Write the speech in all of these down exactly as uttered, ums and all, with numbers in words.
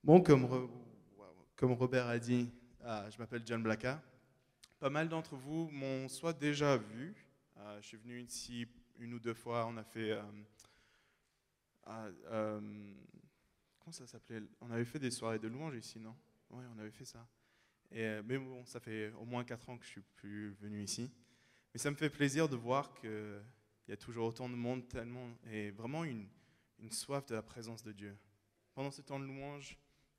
Bon, comme, Re- comme Robert a dit, euh, je m'appelle John Blacka. Pas mal d'entre vous m'ont soit déjà vu, euh, je suis venu ici une ou deux fois, on a fait... euh, ah, euh, comment ça s'appelait? On avait fait des soirées de louanges ici, non? Oui, on avait fait ça. Et, euh, mais bon, ça fait au moins quatre ans que je suis plus venu ici. Mais ça me fait plaisir de voir qu'il y a toujours autant de monde, tellement, et vraiment une, une soif de la présence de Dieu. Pendant ce temps de louange,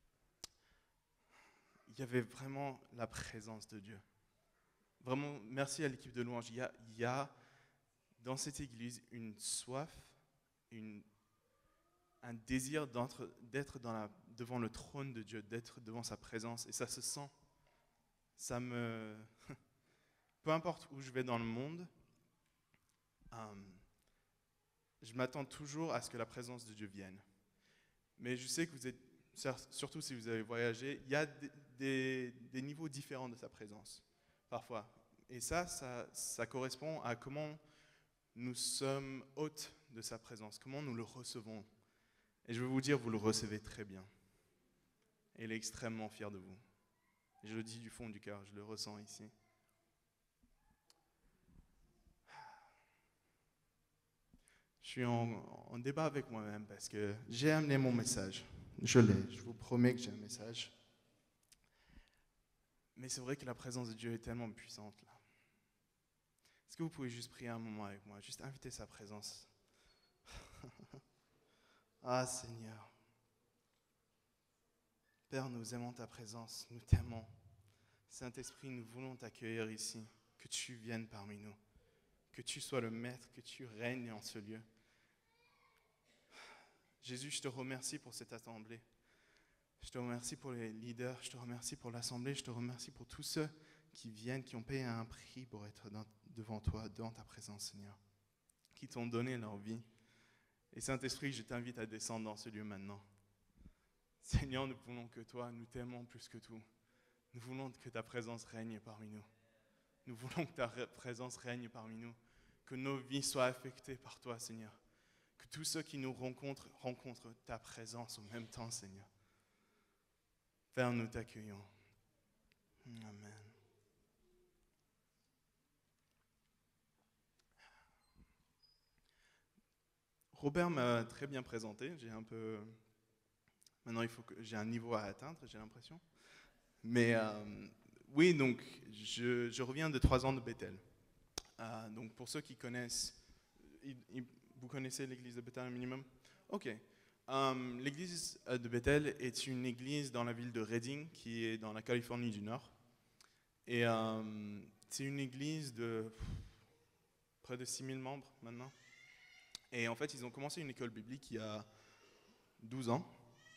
il y avait vraiment la présence de Dieu. Vraiment, merci à l'équipe de louange. Il y a, il y a dans cette église une soif, une, un désir d'être, d'être dans la, devant le trône de Dieu, d'être devant sa présence. Et ça se sent. Ça me... Peu importe où je vais dans le monde, euh, je m'attends toujours à ce que la présence de Dieu vienne. Mais je sais que vous êtes, surtout si vous avez voyagé, il y a des, des, des niveaux différents de sa présence, parfois. Et ça, ça, ça correspond à comment nous sommes hôtes de sa présence, comment nous le recevons. Et je veux vous dire, vous le recevez très bien. Et il est extrêmement fier de vous. Et je le dis du fond du cœur, je le ressens ici. Je suis en, en débat avec moi-même parce que j'ai amené mon message. Je l'ai, je vous promets que j'ai un message. Mais c'est vrai que la présence de Dieu est tellement puissante là. Est-ce que vous pouvez juste prier un moment avec moi, juste inviter sa présence? Ah Seigneur, Père, nous aimons ta présence, nous t'aimons. Saint-Esprit, nous voulons t'accueillir ici, que tu viennes parmi nous, que tu sois le maître, que tu règnes en ce lieu. Jésus, je te remercie pour cette assemblée. Je te remercie pour les leaders, je te remercie pour l'assemblée, je te remercie pour tous ceux qui viennent, qui ont payé un prix pour être dans, devant toi, devant ta présence, Seigneur, qui t'ont donné leur vie. Et Saint-Esprit, je t'invite à descendre dans ce lieu maintenant. Seigneur, nous voulons que toi, nous t'aimons plus que tout. Nous voulons que ta présence règne parmi nous. Nous voulons que ta présence règne parmi nous, que nos vies soient affectées par toi, Seigneur. Que tous ceux qui nous rencontrent rencontrent ta présence au même temps, Seigneur. Père, nous t'accueillons. Amen. Robert m'a très bien présenté. J'ai un peu... Maintenant, il faut que j'ai un niveau à atteindre, j'ai l'impression. Mais euh, oui, donc je, je reviens de trois ans de Bethel. Euh, donc pour ceux qui connaissent, il, il, vous connaissez l'église de Bethel un minimum? Ok. Um, l'église de Bethel est une église dans la ville de Redding, qui est dans la Californie du Nord. Et um, c'est une église de pff, près de six mille membres maintenant. Et en fait, ils ont commencé une école biblique il y a douze ans.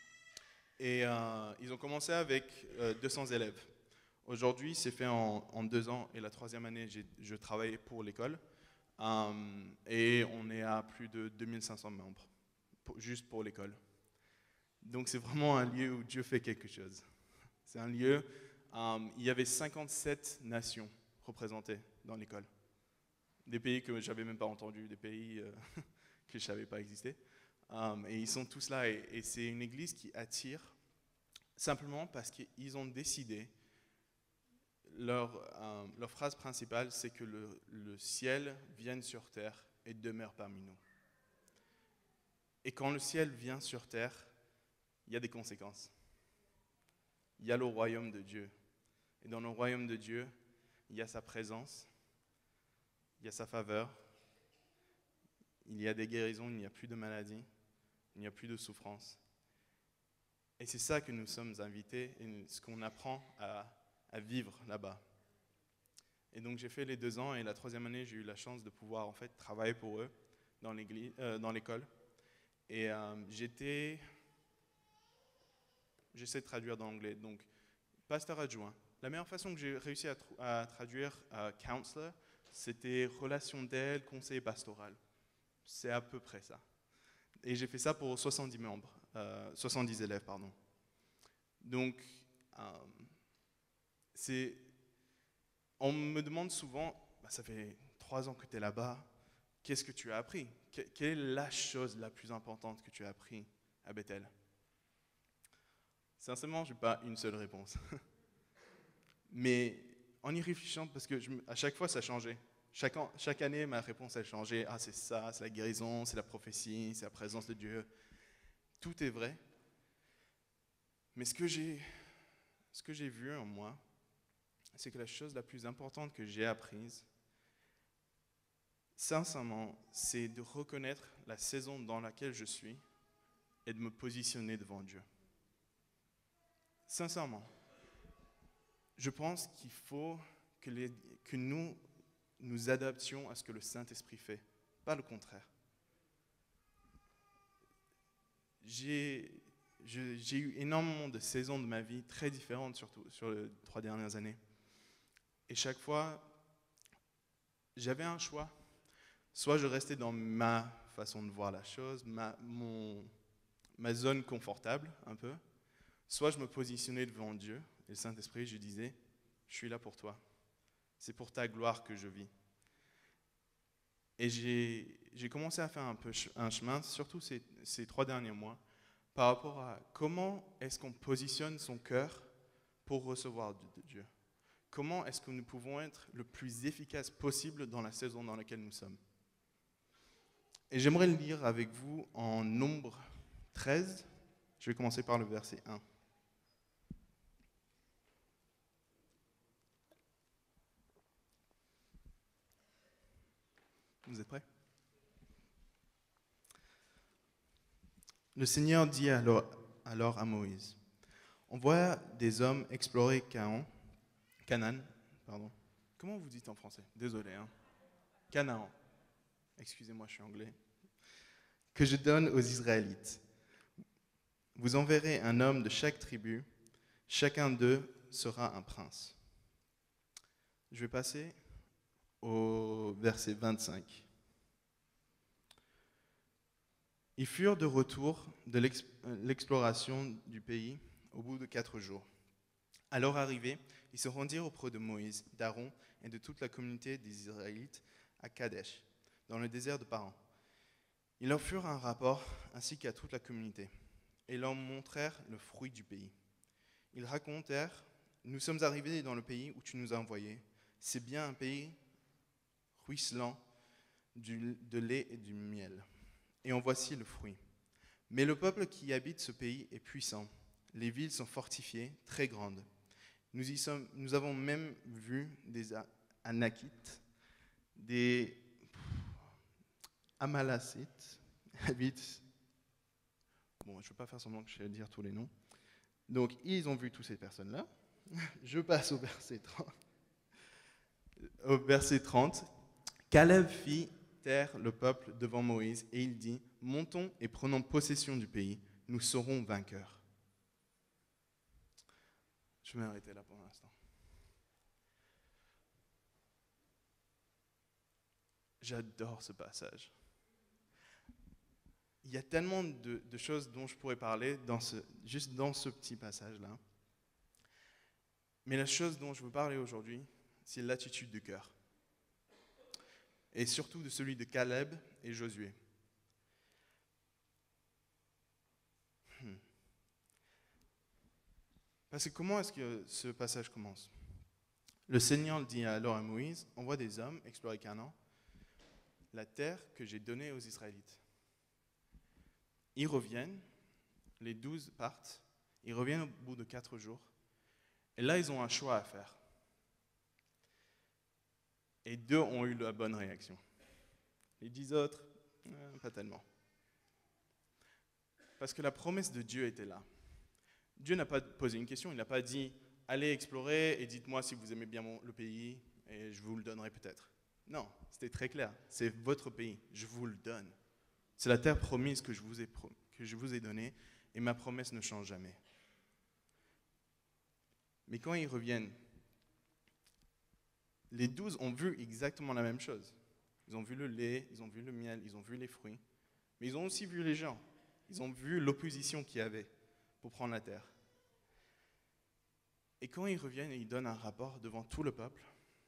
Et euh, ils ont commencé avec euh, deux cents élèves. Aujourd'hui, c'est fait en, en deux ans. Et la troisième année, j'ai, je travaille pour l'école. Um, et on est à plus de deux mille cinq cents membres, pour, juste pour l'école. Donc c'est vraiment un lieu où Dieu fait quelque chose. C'est un lieu, um, il y avait cinquante-sept nations représentées dans l'école. Des pays que je n'avais même pas entendus, des pays euh, que je ne savais pas exister. Um, et ils sont tous là, et, et c'est une église qui attire simplement parce qu'ils ont décidé, leur, euh, leur phrase principale, c'est que le, le ciel vienne sur terre et demeure parmi nous. Et quand le ciel vient sur terre, il y a des conséquences. Il y a le royaume de Dieu. Et dans le royaume de Dieu, il y a sa présence, il y a sa faveur, il y a des guérisons, il n'y a plus de maladies, il n'y a plus de souffrance. Et c'est ça que nous sommes invités et ce qu'on apprend à, à vivre là-bas. Et donc j'ai fait les deux ans et la troisième année, j'ai eu la chance de pouvoir en fait travailler pour eux dans, l'église, euh, dans l'école. Et euh, j'étais, j'essaie de traduire dans l'anglais, donc pasteur adjoint. La meilleure façon que j'ai réussi à, tr- à traduire euh, counselor, c'était relation d'aide, conseiller pastoral. C'est à peu près ça. Et j'ai fait ça pour soixante-dix membres, euh, soixante-dix élèves, pardon. Donc, euh, c'est, on me demande souvent, bah, ça fait trois ans que tu es là-bas, qu'est-ce que tu as appris? Que, quelle est la chose la plus importante que tu as appris à Bethel? Sincèrement, je n'ai pas une seule réponse. Mais en y réfléchissant, parce que je, à chaque fois, ça changeait. Chaque, an, chaque année, ma réponse, elle changeait. Ah, c'est ça, c'est la guérison, c'est la prophétie, c'est la présence de Dieu. Tout est vrai. Mais ce que j'ai, ce que j'ai vu en moi, c'est que la chose la plus importante que j'ai apprise, sincèrement, c'est de reconnaître la saison dans laquelle je suis et de me positionner devant Dieu. Sincèrement, je pense qu'il faut que, les, que nous nous adaptions à ce que le Saint-Esprit fait, pas le contraire. J'ai, je, j'ai eu énormément de saisons de ma vie très différentes, surtout sur les trois dernières années. Et chaque fois, j'avais un choix. Soit je restais dans ma façon de voir la chose, ma, mon, ma zone confortable un peu, soit je me positionnais devant Dieu et le Saint-Esprit, je disais, je suis là pour toi. C'est pour ta gloire que je vis. Et j'ai, j'ai commencé à faire un peu un chemin, surtout ces, ces trois derniers mois, par rapport à comment est-ce qu'on positionne son cœur pour recevoir de Dieu. Comment est-ce que nous pouvons être le plus efficace possible dans la saison dans laquelle nous sommes. Et j'aimerais le lire avec vous en Nombre treize. Je vais commencer par le verset un. Vous êtes prêts? Le Seigneur dit alors, alors à Moïse, « Envoie des hommes explorer Canaan, Canaan, pardon. Comment vous dites en français? Désolé, hein. Canaan. Excusez-moi, je suis anglais. Que je donne aux Israélites. Vous enverrez un homme de chaque tribu, chacun d'eux sera un prince. » Je vais passer au verset vingt-cinq. Ils furent de retour de l'exploration du pays au bout de quatre jours. À leur arrivée, ils se rendirent auprès de Moïse, d'Aaron et de toute la communauté des Israélites à Kadesh, dans le désert de Paran. Ils leur firent un rapport ainsi qu'à toute la communauté et leur montrèrent le fruit du pays. Ils racontèrent, « Nous sommes arrivés dans le pays où tu nous as envoyés. C'est bien un pays ruisselant du, de lait et du miel. Et en voici le fruit. Mais le peuple qui habite ce pays est puissant. Les villes sont fortifiées, très grandes. Nous, y sommes, nous avons même vu des Anakites, des Amalacites, habitent. Bon, je ne vais pas faire semblant que je vais dire tous les noms. Donc, ils ont vu toutes ces personnes-là. Je passe au verset trente. Au verset trente, Caleb fit taire le peuple devant Moïse et il dit, « Montons et prenons possession du pays, nous serons vainqueurs. » Je vais m'arrêter là pour l'instant. J'adore ce passage. Il y a tellement de, de choses dont je pourrais parler dans ce, juste dans ce petit passage-là. Mais la chose dont je veux parler aujourd'hui, c'est l'attitude du cœur. Et surtout de celui de Caleb et Josué. Hmm. Parce que comment est-ce que ce passage commence? Le Seigneur dit alors à Moïse, « Envoie des hommes explorer Canaan, la terre que j'ai donnée aux Israélites. » Ils reviennent, les douze partent, ils reviennent au bout de quatre jours, et là ils ont un choix à faire. Et deux ont eu la bonne réaction. Les dix autres, euh, pas tellement. Parce que la promesse de Dieu était là. Dieu n'a pas posé une question, il n'a pas dit « Allez explorer et dites-moi si vous aimez bien mon, le pays, et je vous le donnerai peut-être. » Non, c'était très clair, c'est votre pays, je vous le donne. C'est la terre promise que je vous ai, pro- que je vous ai donnée, et ma promesse ne change jamais. Mais quand ils reviennent, les douze ont vu exactement la même chose. Ils ont vu le lait, ils ont vu le miel, ils ont vu les fruits, mais ils ont aussi vu les gens. Ils ont vu l'opposition qu'il y avait pour prendre la terre. Et quand ils reviennent et ils donnent un rapport devant tout le peuple,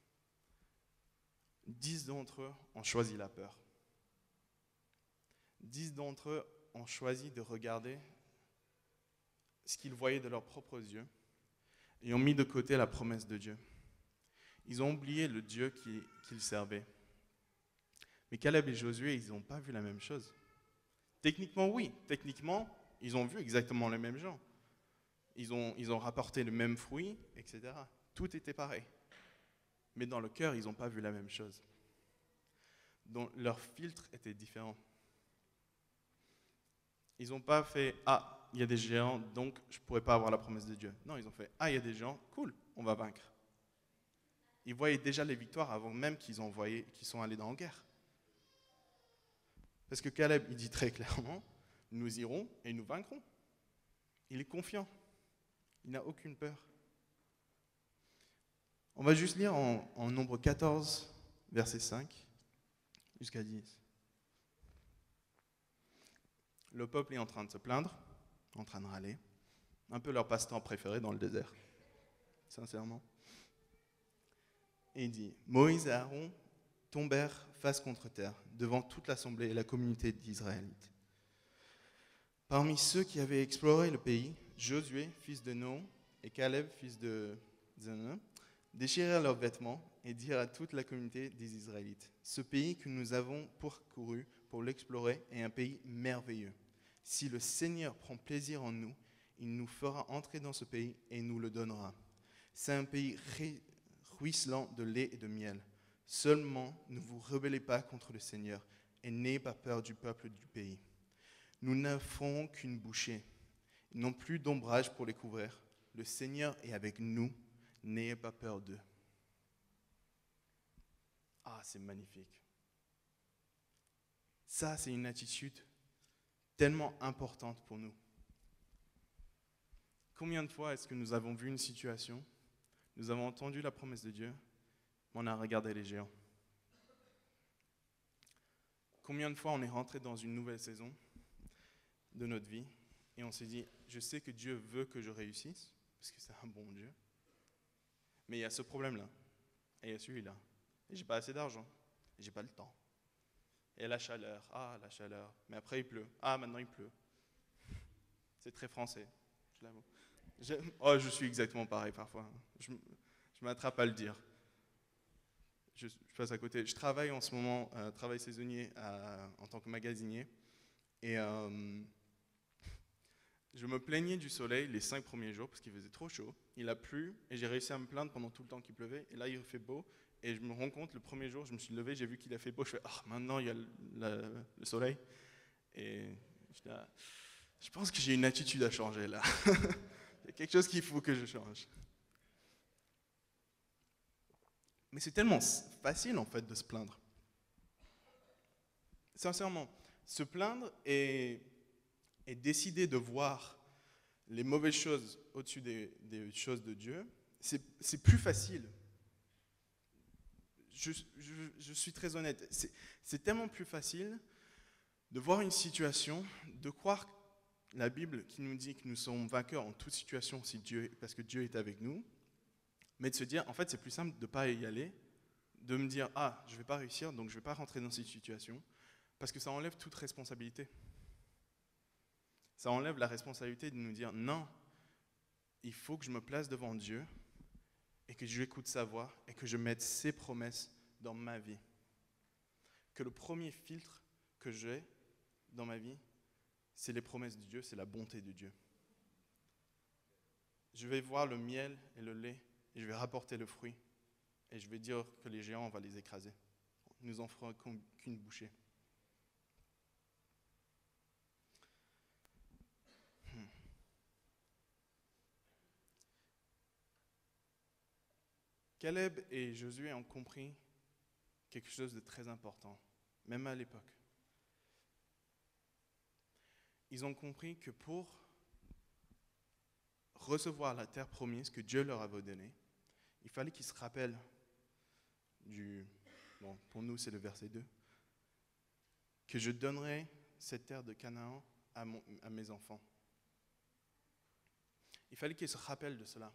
dix d'entre eux ont choisi la peur. Dix d'entre eux ont choisi de regarder ce qu'ils voyaient de leurs propres yeux et ont mis de côté la promesse de Dieu. Ils ont oublié le Dieu qui- qu'ils servaient. Mais Caleb et Josué, ils n'ont pas vu la même chose. Techniquement, oui. Techniquement, ils ont vu exactement les mêmes gens. Ils ont, ils ont rapporté le même fruit, et cetera. Tout était pareil. Mais dans le cœur, ils n'ont pas vu la même chose. Donc, leur filtre était différent. Ils n'ont pas fait « Ah, il y a des géants, donc je ne pourrais pas avoir la promesse de Dieu. » Non, ils ont fait « Ah, il y a des géants, cool, on va vaincre. » Ils voyaient déjà les victoires avant même qu'ils ont envoyé, qu'ils sont allés dans la guerre. Parce que Caleb, il dit très clairement « Nous irons et nous vaincrons. » Il est confiant. Il n'a aucune peur. On va juste lire en, en Nombre quatorze, verset cinq, jusqu'à dix. Le peuple est en train de se plaindre, en train de râler. Un peu leur passe-temps préféré dans le désert, sincèrement. Et il dit, Moïse et Aaron tombèrent face contre terre devant toute l'assemblée et la communauté d'Israélites. Parmi ceux qui avaient exploré le pays, Josué, fils de Nun, et Caleb, fils de Zénon, déchirèrent leurs vêtements et dirent à toute la communauté des Israélites, « Ce pays que nous avons parcouru pour l'explorer est un pays merveilleux. Si le Seigneur prend plaisir en nous, il nous fera entrer dans ce pays et nous le donnera. C'est un pays ruisselant de lait et de miel. Seulement, ne vous rebellez pas contre le Seigneur et n'ayez pas peur du peuple du pays. Nous ne ferons qu'une bouchée. Ils n'ont plus d'ombrage pour les couvrir. Le Seigneur est avec nous. N'ayez pas peur d'eux. » Ah, c'est magnifique. Ça, c'est une attitude tellement importante pour nous. Combien de fois est-ce que nous avons vu une situation, nous avons entendu la promesse de Dieu, mais on a regardé les géants? Combien de fois on est rentré dans une nouvelle saison de notre vie et on s'est dit, je sais que Dieu veut que je réussisse, parce que c'est un bon Dieu, mais il y a ce problème-là, et il y a celui-là, et j'ai pas assez d'argent, et j'ai pas le temps. Et la chaleur, ah la chaleur, mais après il pleut, ah maintenant il pleut. C'est très français, je l'avoue. Je, oh, je suis exactement pareil parfois, je, je m'attrape à le dire. Je, je passe à côté. Je travaille en ce moment, euh, travail saisonnier à, en tant que magasinier, et euh, je me plaignais du soleil les cinq premiers jours parce qu'il faisait trop chaud. Il a plu et j'ai réussi à me plaindre pendant tout le temps qu'il pleuvait. Et là, il fait beau. Et je me rends compte, le premier jour, je me suis levé, j'ai vu qu'il a fait beau. Je fais, ah, maintenant, il y a le, la, le soleil. Et je, dis, ah, je pense que j'ai une attitude à changer là. Il y a quelque chose qu'il faut que je change. Mais c'est tellement facile, en fait, de se plaindre. Sincèrement, se plaindre et, et décider de voir les mauvaises choses au-dessus des, des choses de Dieu, c'est, c'est plus facile. Je, je, je suis très honnête. C'est, c'est tellement plus facile de voir une situation, de croire la Bible qui nous dit que nous sommes vainqueurs en toute situation si Dieu, parce que Dieu est avec nous, mais de se dire, en fait, c'est plus simple de ne pas y aller, de me dire, ah, je ne vais pas réussir, donc je ne vais pas rentrer dans cette situation, parce que ça enlève toute responsabilité. Ça enlève la responsabilité de nous dire, non, il faut que je me place devant Dieu, et que je écoute sa voix, et que je mette ses promesses dans ma vie. Que le premier filtre que j'ai dans ma vie, c'est les promesses de Dieu, c'est la bonté de Dieu. Je vais voir le miel et le lait, et je vais rapporter le fruit, et je vais dire que les géants, on va les écraser. Nous en ferons qu'une bouchée. Hmm. Caleb et Josué ont compris quelque chose de très important, même à l'époque. Ils ont compris que pour recevoir la terre promise que Dieu leur avait donnée, il fallait qu'ils se rappellent du, bon, pour nous c'est le verset deux, que je donnerai cette terre de Canaan à, mon, à mes enfants. Il fallait qu'ils se rappellent de cela.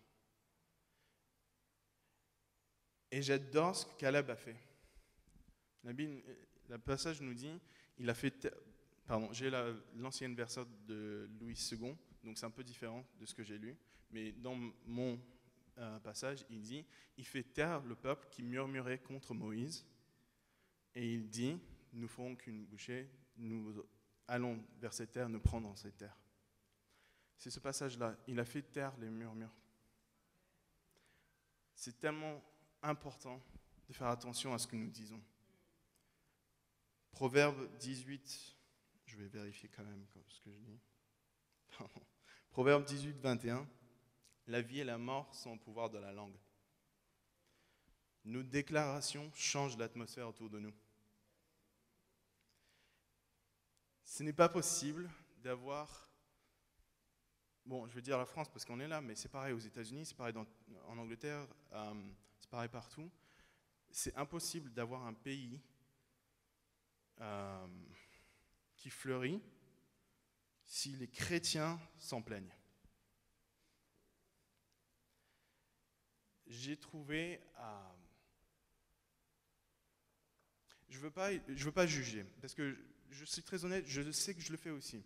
Et j'adore ce que Caleb a fait. La Bible, le passage nous dit, il a fait, pardon, j'ai la, l'ancienne version de Louis deux, donc c'est un peu différent de ce que j'ai lu. Mais dans mon euh, passage, il dit, il fait taire le peuple qui murmurait contre Moïse, et il dit, nous ferons qu'une bouchée, nous allons vers cette terre, nous prendrons cette terre. C'est ce passage-là, il a fait taire les murmures. C'est tellement important de faire attention à ce que nous disons. Proverbe dix-huit, je vais vérifier quand même ce que je dis. Pardon. Proverbe dix-huit, vingt et un, la vie et la mort sont au pouvoir de la langue. Nos déclarations changent l'atmosphère autour de nous. Ce n'est pas possible d'avoir, bon, je vais dire la France parce qu'on est là, mais c'est pareil aux États-Unis, c'est pareil dans, en Angleterre, euh, c'est pareil partout. C'est impossible d'avoir un pays euh, qui fleurit si les chrétiens s'en plaignent. J'ai trouvé, euh, je veux pas, je veux pas juger, parce que je suis très honnête, je sais que je le fais aussi.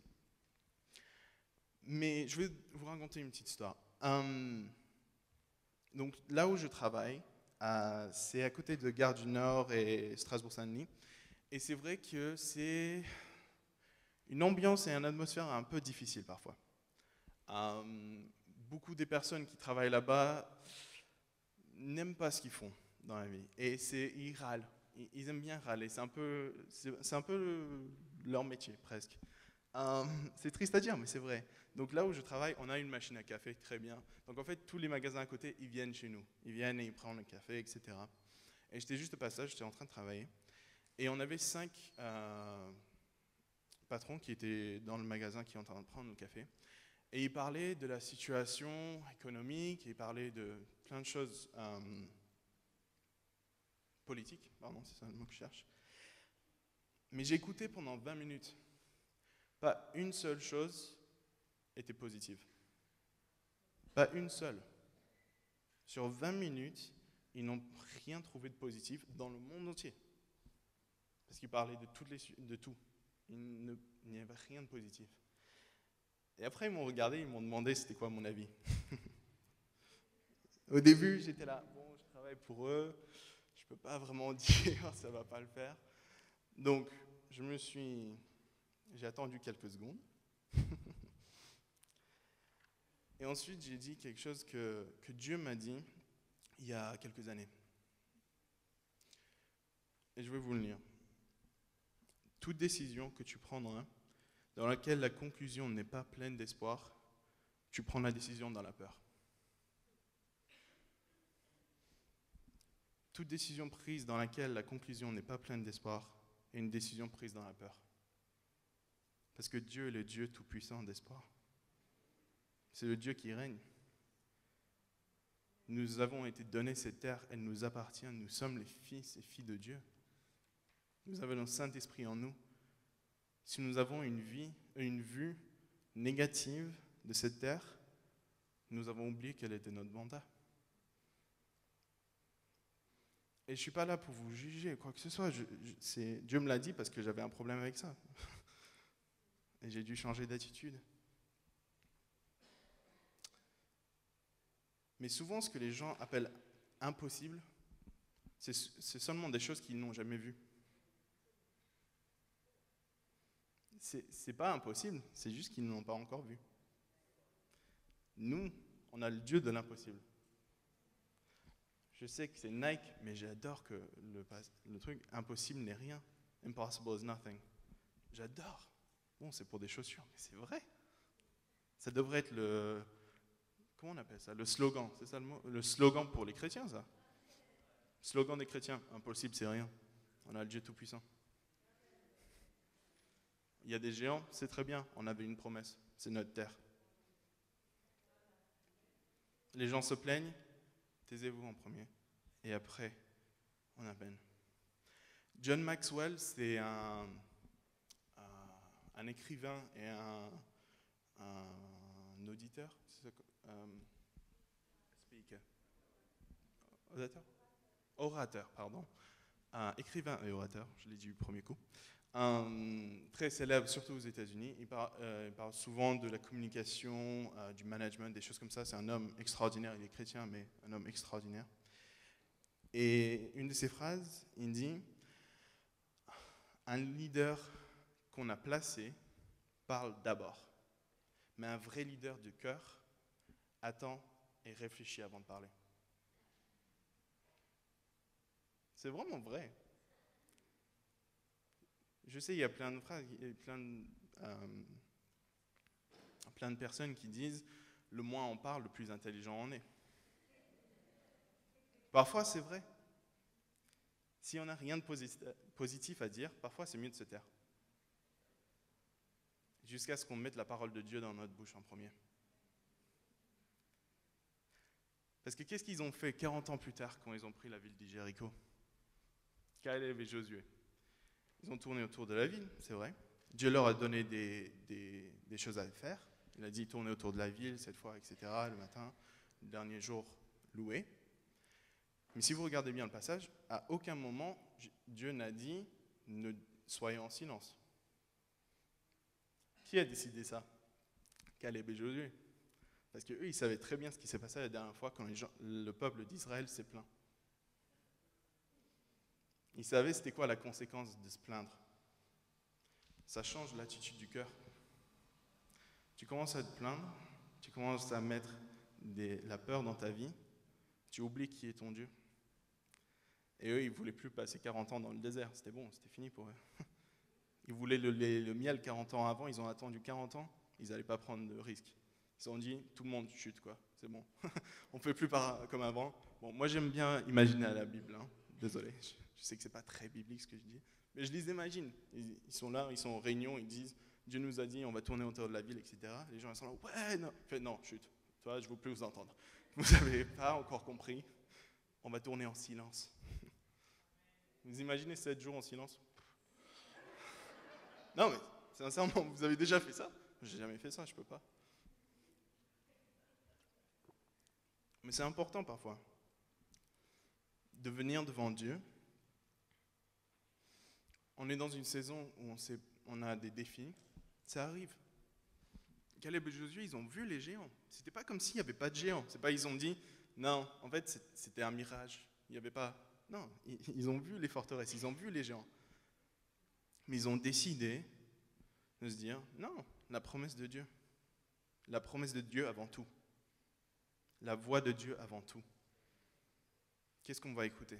Mais je vais vous raconter une petite histoire. Euh, donc là où je travaille, euh, c'est à côté de Gare du Nord et Strasbourg-Saint-Denis, et c'est vrai que c'est une ambiance et une atmosphère un peu difficile parfois. Euh, beaucoup des personnes qui travaillent là-bas n'aiment pas ce qu'ils font dans la vie. Et c'est, ils râlent. Ils aiment bien râler. C'est un peu, c'est, c'est un peu le, leur métier, presque. Euh, c'est triste à dire, mais c'est vrai. Donc là où je travaille, on a une machine à café, très bien. Donc en fait, tous les magasins à côté, ils viennent chez nous. Ils viennent et ils prennent le café, et cetera. Et j'étais juste au passage, j'étais en train de travailler. Et on avait cinq euh, patrons qui étaient dans le magasin qui étaient en train de prendre le café. Et ils parlaient de la situation économique, ils parlaient de plein de choses euh, politiques, pardon, c'est ça le mot que je cherche. Mais j'ai écouté pendant vingt minutes. Pas une seule chose était positive. Pas une seule. Sur vingt minutes, ils n'ont rien trouvé de positif dans le monde entier. Parce qu'ils parlaient de, toutes les, de tout. Il, ne, il n'y avait rien de positif. Et après, ils m'ont regardé, ils m'ont demandé c'était quoi mon avis. Au début, j'étais là, bon, je travaille pour eux, je ne peux pas vraiment dire, ça ne va pas le faire. Donc, je me suis... J'ai attendu quelques secondes. Et ensuite, j'ai dit quelque chose que, que Dieu m'a dit il y a quelques années. Et je vais vous le lire. Toute décision que tu prendras, dans laquelle la conclusion n'est pas pleine d'espoir, tu prends la décision dans la peur. Toute décision prise dans laquelle la conclusion n'est pas pleine d'espoir est une décision prise dans la peur. Parce que Dieu est le Dieu tout-puissant d'espoir. C'est le Dieu qui règne. Nous avons été donnés cette terre, elle nous appartient, nous sommes les fils et filles de Dieu. Nous avons le Saint-Esprit en nous. Si nous avons une vie, une vue négative de cette terre, nous avons oublié quel était notre mandat. Et je ne suis pas là pour vous juger, quoi que ce soit. Je, je, c'est, Dieu me l'a dit parce que j'avais un problème avec ça. Et j'ai dû changer d'attitude. Mais souvent, ce que les gens appellent impossible, c'est, c'est seulement des choses qu'ils n'ont jamais vues. C'est, c'est pas impossible, c'est juste qu'ils ne l'ont pas encore vu. Nous, on a le Dieu de l'impossible. Je sais que c'est Nike, mais j'adore que le, le truc impossible n'est rien. Impossible is nothing. J'adore. Bon, c'est pour des chaussures, mais c'est vrai. Ça devrait être le... Comment on appelle ça? Le slogan, c'est ça le mot? Le slogan pour les chrétiens, ça. Slogan des chrétiens. Impossible, c'est rien. On a le Dieu Tout-Puissant. Il y a des géants, c'est très bien. On avait une promesse. C'est notre terre. Les gens se plaignent. Taisez-vous en premier. Et après, on appelle. John Maxwell, c'est un, un, un écrivain et un, un auditeur. C'est ça, um, speaker. Orateur Orateur, pardon. Un écrivain et orateur, je l'ai dit du premier coup. un très célèbre, surtout aux États-Unis. Il parle, euh, il parle souvent de la communication, euh, du management, des choses comme ça. C'est un homme extraordinaire, il est chrétien, mais un homme extraordinaire. Et une de ses phrases, il dit, un leader qu'on a placé parle d'abord, mais un vrai leader du cœur attend et réfléchit avant de parler. C'est vraiment vrai. Je sais, il y a plein de phrases, il y a plein de, euh, plein de personnes qui disent « le moins on parle, le plus intelligent on est ». Parfois, c'est vrai. Si on n'a rien de positif à dire, parfois c'est mieux de se taire. Jusqu'à ce qu'on mette la parole de Dieu dans notre bouche en premier. Parce que qu'est-ce qu'ils ont fait quarante ans plus tard quand ils ont pris la ville de Jéricho? Caleb et Josué. Ils ont tourné autour de la ville, c'est vrai. Dieu leur a donné des, des, des choses à faire. Il a dit tourner autour de la ville cette fois, et cetera. Le matin, le dernier jour, louer. Mais si vous regardez bien le passage, à aucun moment Dieu n'a dit ne soyez en silence. Qui a décidé ça? Caleb et Josué. Parce qu'eux, ils savaient très bien ce qui s'est passé la dernière fois quand les gens, le peuple d'Israël s'est plaint. Ils savaient c'était quoi la conséquence de se plaindre. Ça change l'attitude du cœur. Tu commences à te plaindre, tu commences à mettre des, la peur dans ta vie, tu oublies qui est ton Dieu. Et eux, ils ne voulaient plus passer quarante ans dans le désert, c'était bon, c'était fini pour eux. Ils voulaient le, le, le miel quarante ans avant, ils ont attendu quarante ans, ils n'allaient pas prendre de risque. Ils se sont dit, tout le monde chute, quoi, c'est bon. On ne fait plus par, comme avant. Bon, moi j'aime bien imaginer à la Bible, hein. Désolé, je, je sais que ce n'est pas très biblique ce que je dis, mais je les imagine. Ils, ils sont là, ils sont en réunion, ils disent, Dieu nous a dit, on va tourner autour de la ville, et cetera. Les gens ils sont là, ouais, non, fait, non, chute, toi, je ne veux plus vous entendre. Vous n'avez pas encore compris, on va tourner en silence. Vous imaginez sept jours en silence? Non, mais sincèrement, vous avez déjà fait ça? J'ai jamais fait ça, je peux pas. Mais c'est important parfois de venir devant Dieu. On est dans une saison où on, sait, on a des défis. Ça arrive. Caleb et Josué, ils ont vu les géants. C'était pas comme s'il n'y avait pas de géants. C'est pas ils ont dit, non, en fait, c'était un mirage. Il n'y avait pas. Non, ils ont vu les forteresses, ils ont vu les géants. Mais ils ont décidé de se dire, non, la promesse de Dieu. La promesse de Dieu avant tout. La voix de Dieu avant tout. Qu'est-ce qu'on va écouter?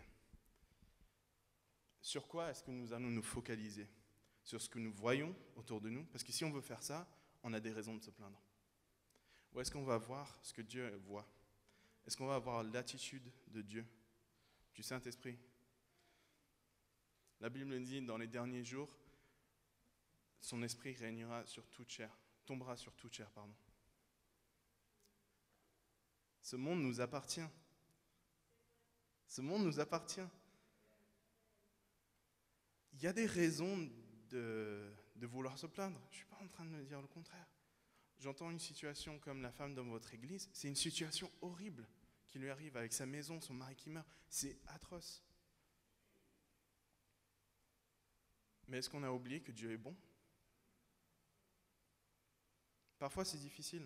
Sur quoi est-ce que nous allons nous focaliser? Sur ce que nous voyons autour de nous? Parce que si on veut faire ça, on a des raisons de se plaindre. Ou est-ce qu'on va voir ce que Dieu voit? Est-ce qu'on va avoir l'attitude de Dieu, du Saint-Esprit? La Bible dit, dans les derniers jours, son esprit régnera sur toute chair, tombera sur toute chair, pardon. Ce monde nous appartient. Ce monde nous appartient. Il y a des raisons de, de vouloir se plaindre. Je ne suis pas en train de me dire le contraire. J'entends une situation comme la femme dans votre église. C'est une situation horrible qui lui arrive avec sa maison, son mari qui meurt. C'est atroce. Mais est-ce qu'on a oublié que Dieu est bon? Parfois, c'est difficile.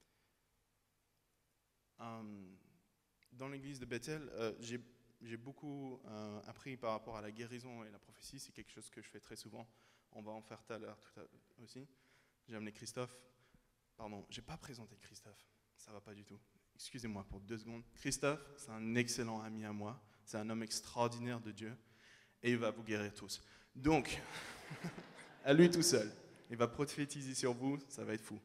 Euh, dans l'église de Bethel, euh, j'ai, j'ai beaucoup euh, appris par rapport à la guérison et la prophétie. C'est quelque chose que je fais très souvent. On va en faire tout à l'heure tout à, aussi. J'ai amené Christophe. Pardon, je n'ai pas présenté Christophe. Ça ne va pas du tout. Excusez-moi pour deux secondes. Christophe, c'est un excellent ami à moi. C'est un homme extraordinaire de Dieu. Et il va vous guérir tous. Donc, à lui tout seul. Il va prophétiser sur vous. Ça va être fou.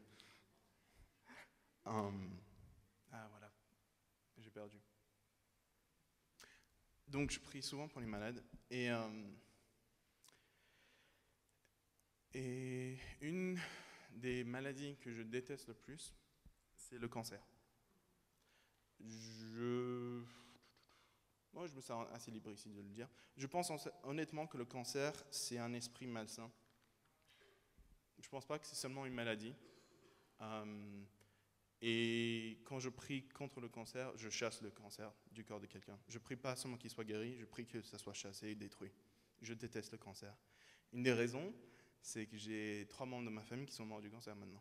Um, ah, voilà. J'ai perdu. Donc, je prie souvent pour les malades. Et, euh, et une des maladies que je déteste le plus, c'est le cancer. Je... Moi, je me sens assez libre ici de le dire. Je pense honnêtement que le cancer, c'est un esprit malsain. Je ne pense pas que c'est seulement une maladie. Euh, et quand je prie contre le cancer, je chasse le cancer du corps de quelqu'un. Je ne prie pas seulement qu'il soit guéri, je prie que ça soit chassé et détruit. Je déteste le cancer. Une des raisons, c'est que j'ai trois membres de ma famille qui sont morts du cancer maintenant.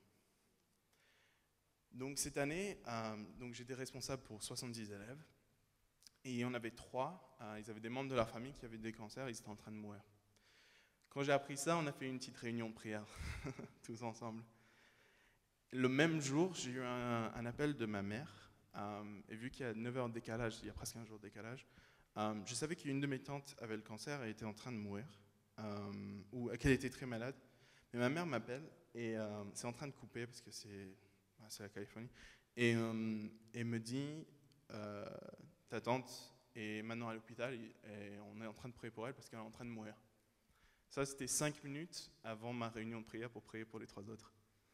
Donc cette année, euh, donc j'étais responsable pour soixante-dix élèves, et on avait trois, euh, ils avaient des membres de leur famille qui avaient des cancers, ils étaient en train de mourir. Quand j'ai appris ça, on a fait une petite réunion de prière, tous ensemble. Le même jour, j'ai eu un, un appel de ma mère, euh, et vu qu'il y a neuf heures de décalage, il y a presque un jour de décalage, euh, je savais qu'une de mes tantes avait le cancer et était en train de mourir, euh, ou qu'elle était très malade. Mais ma mère m'appelle, et euh, c'est en train de couper, parce que c'est, bah, c'est la Californie, et, euh, et me dit, euh, ta tante est maintenant à l'hôpital, et on est en train de prier pour elle, parce qu'elle est en train de mourir. Ça, c'était cinq minutes avant ma réunion de prière pour prier pour les trois autres.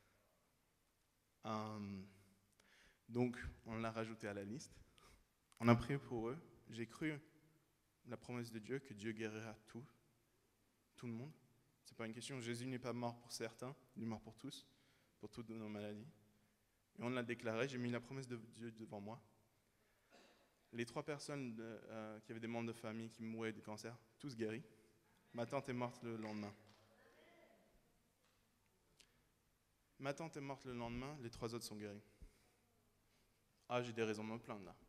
Um, donc, on l'a rajouté à la liste. On a prié pour eux. J'ai cru la promesse de Dieu que Dieu guérira tout, tout le monde. C'est pas une question. Jésus n'est pas mort pour certains, il est mort pour tous, pour toutes nos maladies. Et on l'a déclaré. J'ai mis la promesse de Dieu devant moi. Les trois personnes de, euh, qui avaient des membres de famille qui mouraient du cancer, tous guéris. Ma tante est morte le lendemain. Ma tante est morte le lendemain, les trois autres sont guéris. Ah, j'ai des raisons de me plaindre là.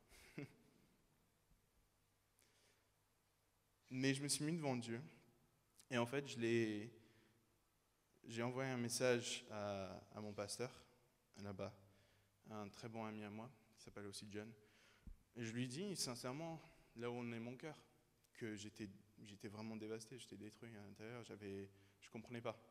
Mais je me suis mis devant Dieu. Et en fait, je l'ai... j'ai envoyé un message à, à mon pasteur, là-bas, un très bon ami à moi, qui s'appelle aussi John. Et je lui dis, sincèrement, là où on est mon cœur, que j'étais, j'étais vraiment dévasté, j'étais détruit à l'intérieur, j'avais, je ne comprenais pas.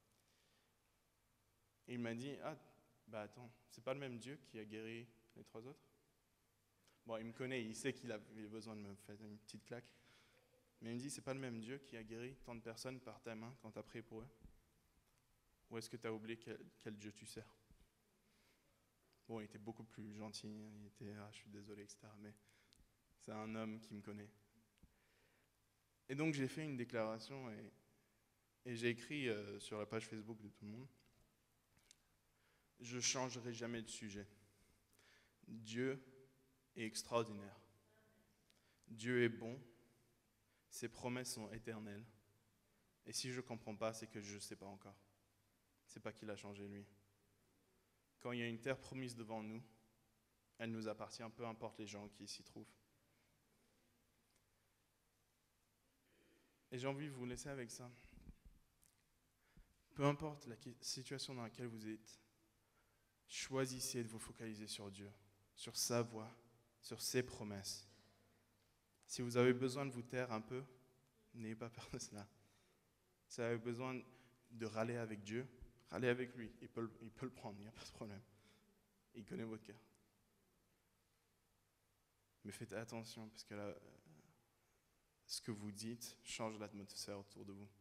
Et il m'a dit, ah, bah attends, c'est pas le même Dieu qui a guéri les trois autres? Bon, il me connaît, il sait qu'il avait besoin de me faire une petite claque. Mais il me dit, c'est pas le même Dieu qui a guéri tant de personnes par ta main quand tu as prié pour eux? Ou est-ce que tu as oublié quel, quel Dieu tu sers? Bon, il était beaucoup plus gentil, il était, ah, je suis désolé, et cetera. Mais c'est un homme qui me connaît. Et donc j'ai fait une déclaration et, et j'ai écrit euh, sur la page Facebook de tout le monde, je ne changerai jamais de sujet. Dieu est extraordinaire. Dieu est bon. Ses promesses sont éternelles. Et si je ne comprends pas, c'est que je ne sais pas encore. Ce n'est pas qu'il a changé lui. Quand il y a une terre promise devant nous, elle nous appartient, peu importe les gens qui s'y trouvent. Et j'ai envie de vous laisser avec ça. Peu importe la situation dans laquelle vous êtes, choisissez de vous focaliser sur Dieu, sur sa voix, sur ses promesses. Si vous avez besoin de vous taire un peu, n'ayez pas peur de cela. Si vous avez besoin de râler avec Dieu, râlez avec lui. Il peut, il peut le prendre, il n'y a pas de problème. Il connaît votre cœur. Mais faites attention, parce que là, ce que vous dites change l'atmosphère autour de vous.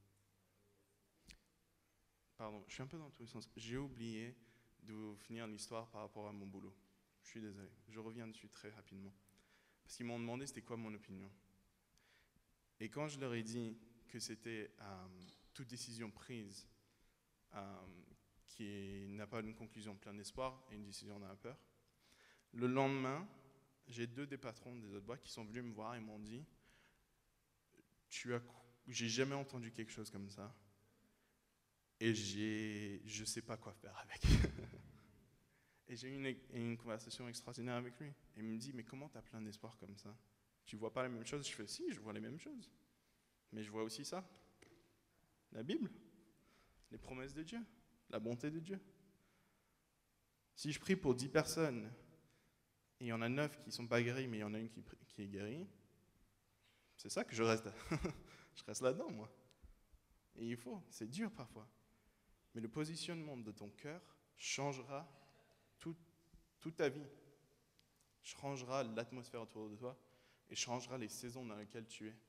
Pardon, je suis un peu dans tous les sens. J'ai oublié de vous finir l'histoire par rapport à mon boulot. Je suis désolé. Je reviens dessus très rapidement. Parce qu'ils m'ont demandé c'était quoi mon opinion. Et quand je leur ai dit que c'était euh, toute décision prise euh, qui n'a pas une conclusion pleine d'espoir et une décision dans la peur, le lendemain, j'ai deux des patrons des autres boîtes qui sont venus me voir et m'ont dit tu as, j'ai jamais entendu quelque chose comme ça et j'ai, je sais pas quoi faire avec. Et j'ai eu une, une conversation extraordinaire avec lui. Et il me dit, mais comment tu as plein d'espoir comme ça? Tu vois pas les mêmes choses? Je fais, si, je vois les mêmes choses. Mais je vois aussi ça. La Bible, les promesses de Dieu, la bonté de Dieu. Si je prie pour dix personnes, et il y en a neuf qui ne sont pas guéris, mais il y en a une qui, qui est guérie, c'est ça que je reste. Je reste là-dedans, moi. Et il faut, c'est dur parfois. Mais le positionnement de ton cœur changera Tout, toute ta vie, changera l'atmosphère autour de toi et changera les saisons dans lesquelles tu es.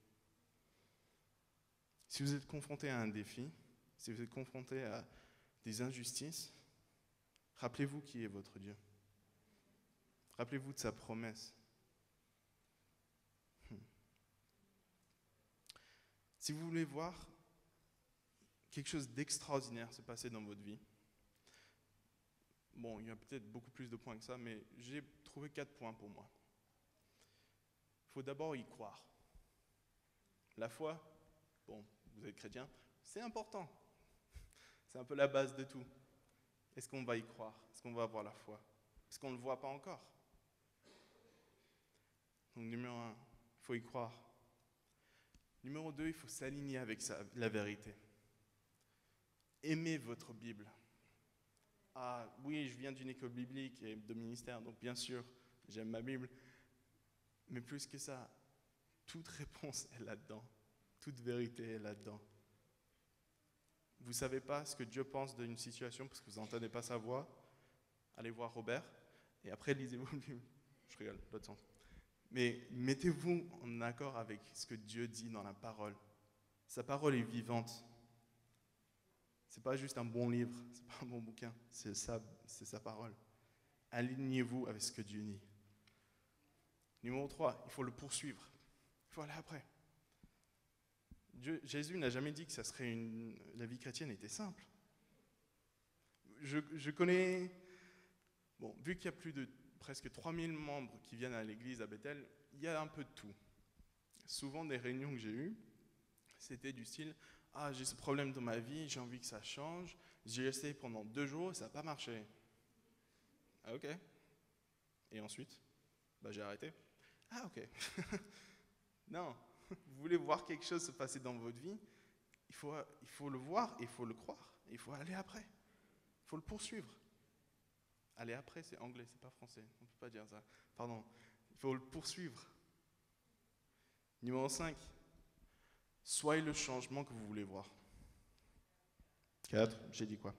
Si vous êtes confronté à un défi, si vous êtes confronté à des injustices, rappelez-vous qui est votre Dieu. Rappelez-vous de sa promesse. Hmm. Si vous voulez voir quelque chose d'extraordinaire se passer dans votre vie, bon, il y a peut-être beaucoup plus de points que ça, mais j'ai trouvé quatre points pour moi. Il faut d'abord y croire. La foi, bon, vous êtes chrétien, C'est important. C'est un peu la base de tout. Est-ce qu'on va y croire? Est-ce qu'on va avoir la foi? Est-ce qu'on ne le voit pas encore? Donc numéro un, il faut y croire. Numéro deux, il faut s'aligner avec sa- la vérité. Aimez votre Bible. Ah oui, je viens d'une école biblique et de ministère, donc bien sûr, j'aime ma Bible. Mais plus que ça, toute réponse est là-dedans. Toute vérité est là-dedans. Vous ne savez pas ce que Dieu pense d'une situation parce que vous n'entendez pas sa voix. Allez voir Robert et après lisez-vous le Bible. Je rigole, l'autre sens. Mais mettez-vous en accord avec ce que Dieu dit dans la parole. Sa parole est vivante. C'est pas juste un bon livre, c'est pas un bon bouquin, c'est sa, c'est sa parole. Alignez-vous avec ce que Dieu dit. Numéro trois, il faut le poursuivre. Il faut aller après. Dieu, Jésus n'a jamais dit que ça serait une, la vie chrétienne était simple. Je, je connais, bon, vu qu'il y a plus de presque trois mille membres qui viennent à l'église à Bethel, il y a un peu de tout. Souvent, des réunions que j'ai eues, c'était du style « Ah, j'ai ce problème dans ma vie, j'ai envie que ça change, j'ai essayé pendant deux jours et ça n'a pas marché. » Ah, ok. Et ensuite, bah, j'ai arrêté. Ah, ok. Non, vous voulez voir quelque chose se passer dans votre vie, il faut, il faut le voir, il faut le croire, il faut aller après. Il faut le poursuivre. Aller après, c'est anglais, c'est pas français. On ne peut pas dire ça. Pardon. Il faut le poursuivre. Numéro cinq. Soyez le changement que vous voulez voir. quatre. J'ai dit quoi?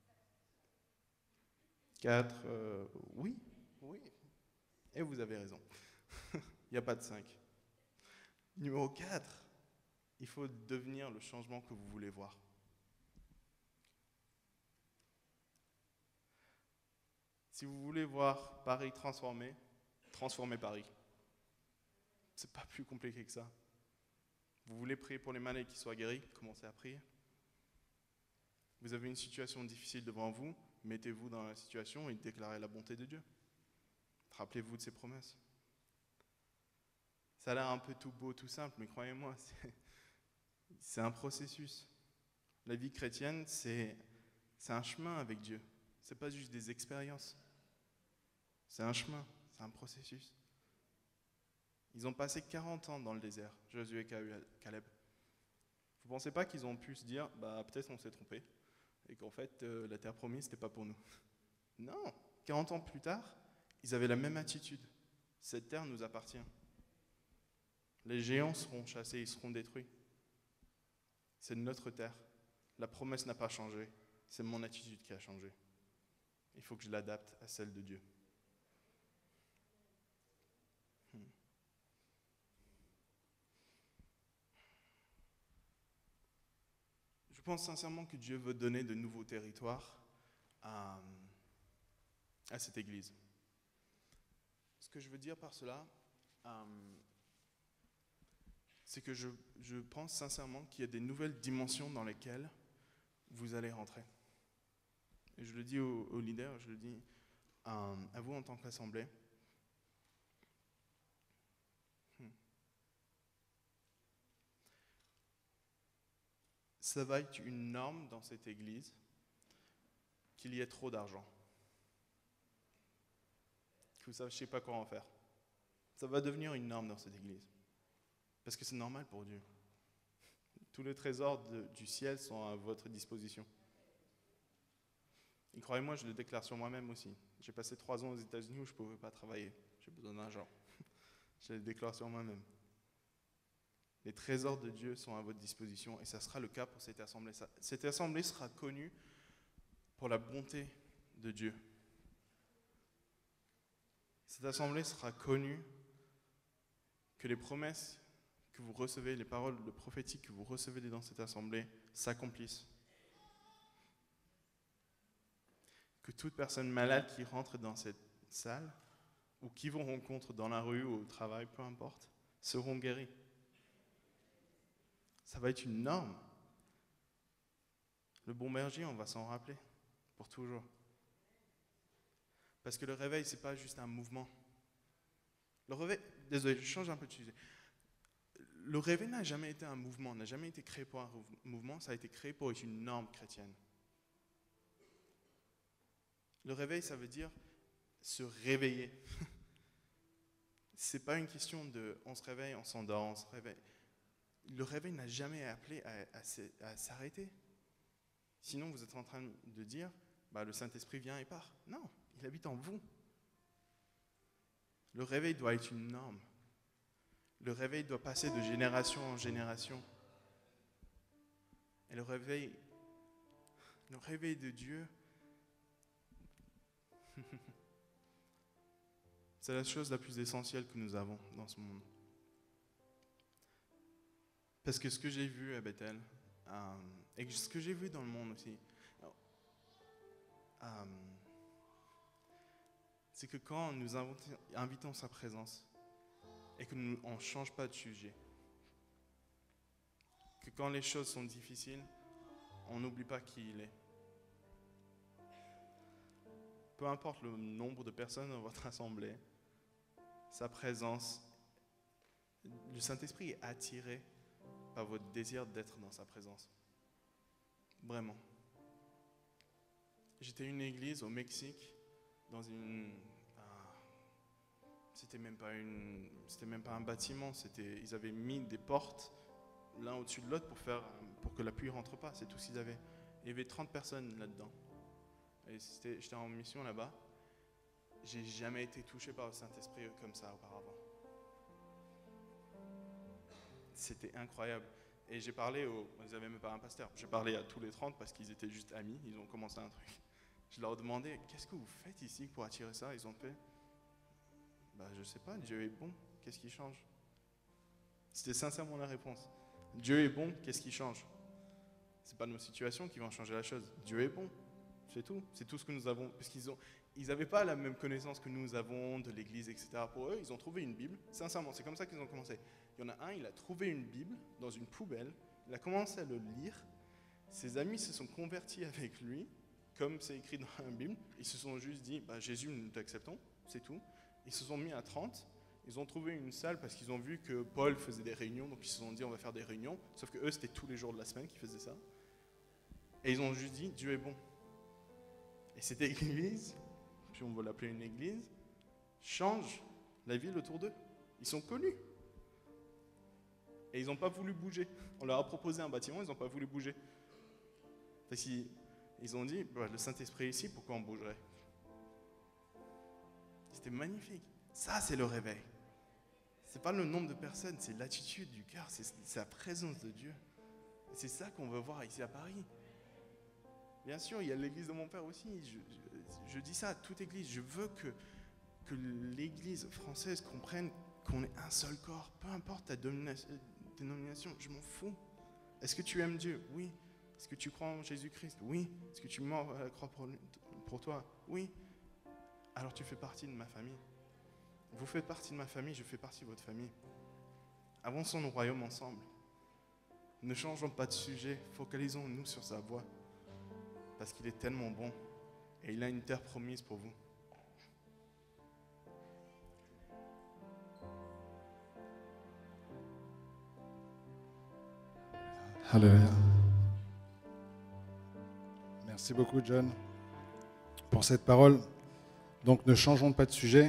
quatre. Euh, oui. Oui. Et vous avez raison. Il n'y a pas de cinq. Numéro quatre. Il faut devenir le changement que vous voulez voir. Si vous voulez voir Paris transformé, transformez Paris. C'est pas plus compliqué que ça. Vous voulez prier pour les malades qui soient guéris, commencez à prier. Vous avez une situation difficile devant vous, mettez-vous dans la situation et déclarez la bonté de Dieu. Rappelez-vous de ses promesses. Ça a l'air un peu tout beau, tout simple, mais croyez-moi, c'est, c'est un processus. La vie chrétienne, c'est, c'est un chemin avec Dieu. C'est pas juste des expériences. C'est un chemin, c'est un processus. Ils ont passé quarante ans dans le désert, Josué et Caleb. Vous ne pensez pas qu'ils ont pu se dire, bah, peut-être on s'est trompé, et qu'en fait, euh, la terre promise, ce n'était pas pour nous. Non, quarante ans plus tard, ils avaient la même attitude. Cette terre nous appartient. Les géants seront chassés, ils seront détruits. C'est notre terre. La promesse n'a pas changé, c'est mon attitude qui a changé. Il faut que je l'adapte à celle de Dieu. Hmm. Je pense sincèrement que Dieu veut donner de nouveaux territoires à, à cette Église. Ce que je veux dire par cela, euh, c'est que je, je pense sincèrement qu'il y a des nouvelles dimensions dans lesquelles vous allez rentrer. Et je le dis aux, aux leaders, je le dis euh, à vous en tant qu'assemblée. Hmm. Ça va être une norme dans cette Église qu'il y ait trop d'argent. Que vous ne sachiez pas quoi en faire. Ça va devenir une norme dans cette Église. Parce que c'est normal pour Dieu. Tous les trésors de, du ciel sont à votre disposition. Et croyez-moi, je le déclare sur moi-même aussi. J'ai passé trois ans aux États-Unis où je ne pouvais pas travailler. J'ai besoin d'argent. Je le déclare sur moi-même. Les trésors de Dieu sont à votre disposition et ça sera le cas pour cette assemblée. Cette assemblée sera connue pour la bonté de Dieu. Cette assemblée sera connue que les promesses que vous recevez, les paroles de prophétiques que vous recevez dans cette assemblée s'accomplissent. Que toute personne malade qui rentre dans cette salle ou qui vous rencontre dans la rue ou au travail, peu importe, seront guéris. Ça va être une norme. Le bon berger, on va s'en rappeler pour toujours. Parce que le réveil, ce n'est pas juste un mouvement. Le réveil, désolé, je change un peu de sujet. le réveil n'a jamais été un mouvement, n'a jamais été créé pour un mouvement, ça a été créé pour être une norme chrétienne. Le réveil, ça veut dire se réveiller. C'est pas une question de on se réveille, on s'endort, on se réveille. Le réveil n'a jamais appelé à, à, à s'arrêter. Sinon, vous êtes en train de dire, bah, le Saint-Esprit vient et part. Non, il habite en vous. Le réveil doit être une norme. Le réveil doit passer de génération en génération. Et le réveil, le réveil de Dieu, c'est la chose la plus essentielle que nous avons dans ce monde. Parce que ce que j'ai vu à Bethel, euh, et ce que j'ai vu dans le monde aussi, euh, c'est que quand nous invitons sa présence et que nous, on ne change pas de sujet, que quand les choses sont difficiles, on n'oublie pas qui il est. Peu importe le nombre de personnes dans votre assemblée, sa présence, le Saint-Esprit est attiré par votre désir d'être dans sa présence. Vraiment. J'étais à une église au Mexique, dans une... Ah, c'était même pas une, c'était même pas un bâtiment, c'était, ils avaient mis des portes l'un au-dessus de l'autre pour, faire, pour que la pluie ne rentre pas, c'est tout ce qu'ils avaient. Il y avait trente personnes là-dedans. Et c'était, j'étais en mission là-bas. J'ai jamais été touché par le Saint-Esprit comme ça auparavant. C'était incroyable. Et j'ai parlé aux... Ils n'avaient même pas un pasteur. J'ai parlé à tous les trente parce qu'ils étaient juste amis. Ils ont commencé un truc. Je leur demandais, qu'est-ce que vous faites ici pour attirer ça? Ils ont fait, bah, je sais pas, Dieu est bon. Qu'est-ce qui change? C'était sincèrement la réponse. Dieu est bon, qu'est-ce qui change? C'est pas nos situations qui vont changer la chose. Dieu est bon. C'est tout. C'est tout ce que nous avons. Parce qu'ils ont... Ils n'avaient pas la même connaissance que nous avons de l'Église, et cetera. Pour eux, ils ont trouvé une Bible. Sincèrement, c'est comme ça qu'ils ont commencé. Il y en a un, il a trouvé une Bible dans une poubelle. Il a commencé à le lire. Ses amis se sont convertis avec lui, comme c'est écrit dans la Bible. Ils se sont juste dit, bah, Jésus, nous t'acceptons, c'est tout. Ils se sont mis à trente. Ils ont trouvé une salle parce qu'ils ont vu que Paul faisait des réunions. Donc ils se sont dit, on va faire des réunions. Sauf que eux, c'était tous les jours de la semaine qu'ils faisaient ça. Et ils ont juste dit, Dieu est bon. Et cette église, puis on va l'appeler une église, change la ville autour d'eux. Ils sont connus. Et ils n'ont pas voulu bouger. On leur a proposé un bâtiment, ils n'ont pas voulu bouger. Parce qu'ils ils ont dit, bah, le Saint-Esprit est ici, pourquoi on bougerait? C'était magnifique. Ça, c'est le réveil. Ce n'est pas le nombre de personnes, c'est l'attitude du cœur, c'est, c'est la présence de Dieu. Et c'est ça qu'on veut voir ici à Paris. Bien sûr, il y a l'église de mon père aussi. Je, je, je dis ça à toute église. Je veux que, que l'église française comprenne qu'on est un seul corps. Peu importe ta dénomination, je m'en fous. Est-ce que tu aimes Dieu? Oui. Est-ce que tu crois en Jésus-Christ? Oui. Est-ce que tu mords à la croix pour, pour toi? Oui. Alors tu fais partie de ma famille. Vous faites partie de ma famille, je fais partie de votre famille. Avançons nos royaumes ensemble. Ne changeons pas de sujet, focalisons-nous sur sa voix. Parce qu'il est tellement bon et il a une terre promise pour vous. Alléluia. Merci beaucoup, John, pour cette parole. Donc, ne changeons pas de sujet.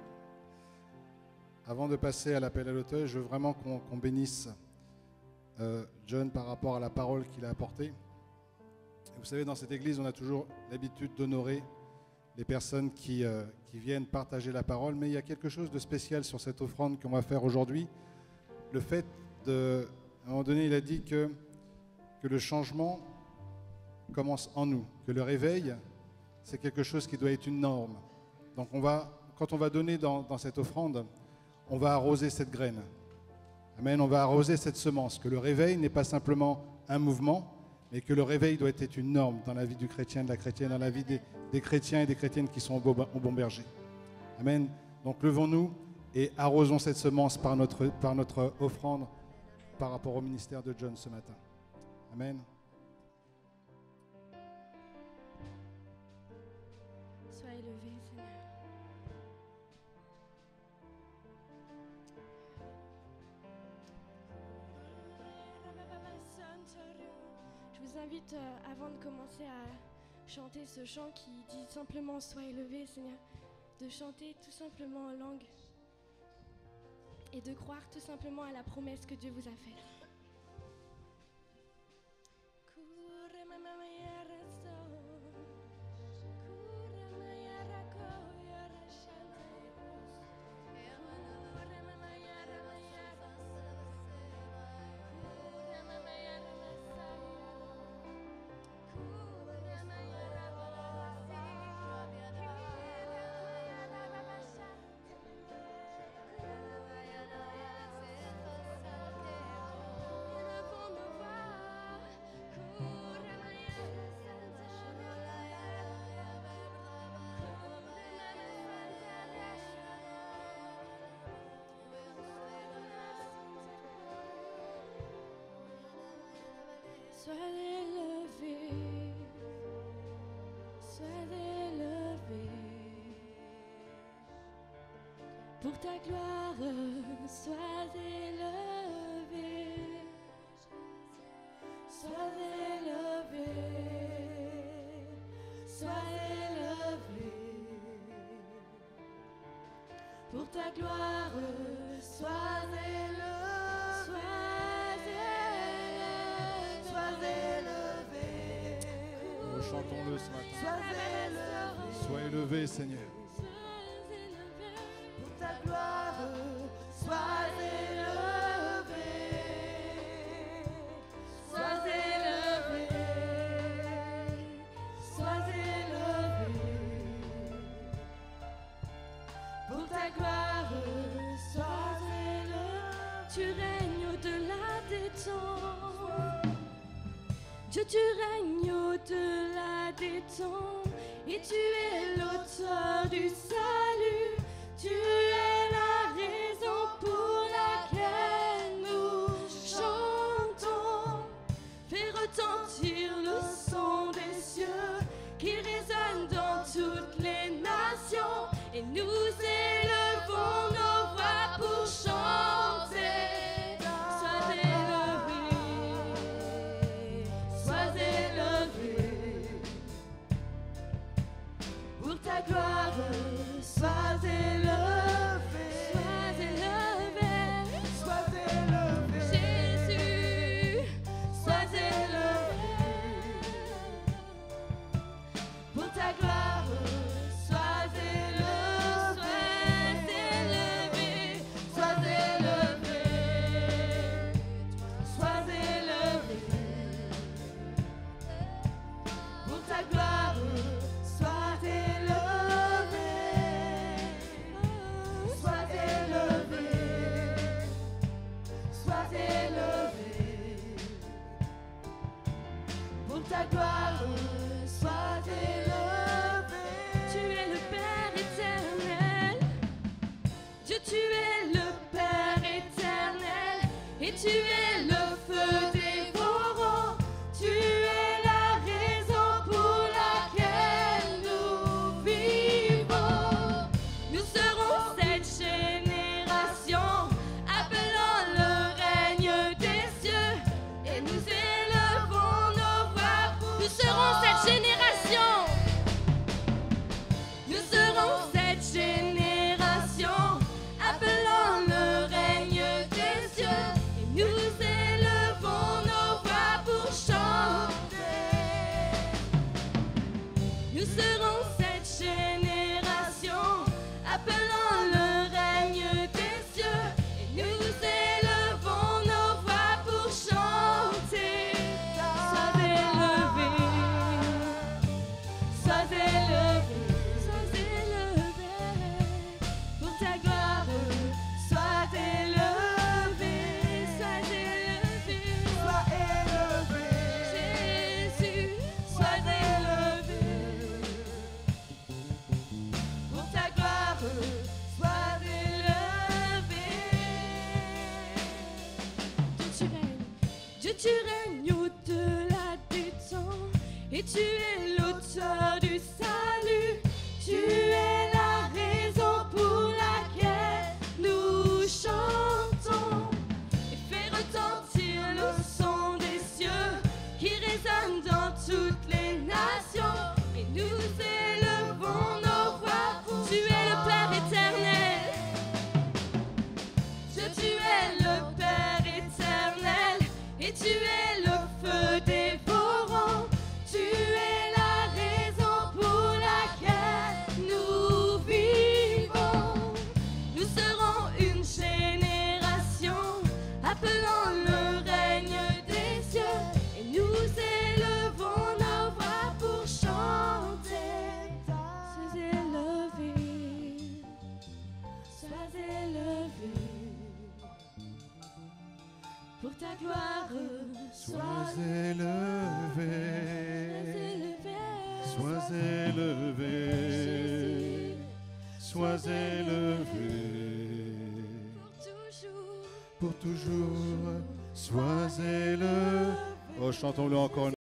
Avant de passer à l'appel à l'Auteuil, je veux vraiment qu'on, qu'on bénisse euh, John par rapport à la parole qu'il a apportée. Vous savez, dans cette église, on a toujours l'habitude d'honorer les personnes qui, euh, qui viennent partager la parole, mais il y a quelque chose de spécial sur cette offrande qu'on va faire aujourd'hui. Le fait de... À un moment donné, il a dit que, que le changement commence en nous, que le réveil, c'est quelque chose qui doit être une norme. Donc, on va, quand on va donner dans, dans cette offrande, on va arroser cette graine. Amen, on va arroser cette semence, que le réveil n'est pas simplement un mouvement, mais que le réveil doit être une norme dans la vie du chrétien, de la chrétienne, dans la vie des, des chrétiens et des chrétiennes qui sont au bon, au bon berger. Amen. Donc levons-nous et arrosons cette semence par notre, par notre offrande par rapport au ministère de John ce matin. Amen. Sois élevé, Seigneur. invite, euh, avant de commencer à chanter ce chant qui dit simplement « Sois élevé, Seigneur », de chanter tout simplement en langue et de croire tout simplement à la promesse que Dieu vous a faite. Sois élevé, sois élevé, pour ta gloire, sois élevé, sois élevé, sois élevé, pour ta gloire, sois élevé. Chantons-le ce matin. Sois élevé, Seigneur. Pour ta gloire, sois élevé. Sois élevé. Sois élevé. Pour ta gloire, sois élevé. Tu règnes au-delà des temps. Dieu, tu règnes au-delà des temps, et tu es l'auteur du salut. Tu es la raison pour laquelle nous chantons. Fais retentir le son des cieux qui résonne dans toutes les nations, et nous élevons nos voix pour chanter. Sois élevé. Sois élevé, pour ta gloire, sois élevé, sois élevé, Sois élevé. Jésus, sois élevé, pour ta gloire, sois élevé, sois élevé, sois élevé, pour ta gloire, sois élevé, sois élevé, sois élevé, pour ta gloire, sois élevé. Tu es le Père éternel, Dieu, tu es le Père éternel, et tu es le feu dévorant. Tu es la raison pour laquelle nous vivons. Nous serons cette génération appelant le règne des cieux, et nous élevons nos voix. Nous serons cette génération. Nous serons cette génération appelant le règne des cieux, et nous élevons nos voix pour chanter. Nous serons cette génération appelant le règne des cieux, et nous élevons nos voix pour chanter. Sois élevé, sois élevé, sois élevé, pour ta gloire, sois élevé, sois élevé, Sois élevé. Jésus, sois élevé, pour ta gloire, sois élevé. Dieu, tu règnes, Dieu, tu règnes au-delà des temps, et tu es l'auteur du salut. Tu es la raison pour laquelle nous chantons, et fais retentir le son des cieux qui résonne sois élevé, sois élevé, toujours, pour toujours, sois élevé. Oh, chantons-le encore une